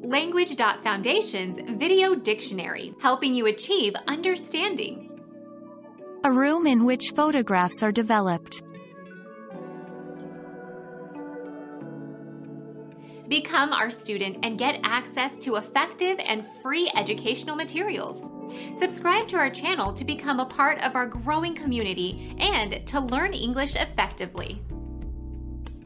Language.Foundation's Video Dictionary, helping you achieve understanding. A room in which photographs are developed. Become our student and get access to effective and free educational materials. Subscribe to our channel to become a part of our growing community and to learn English effectively.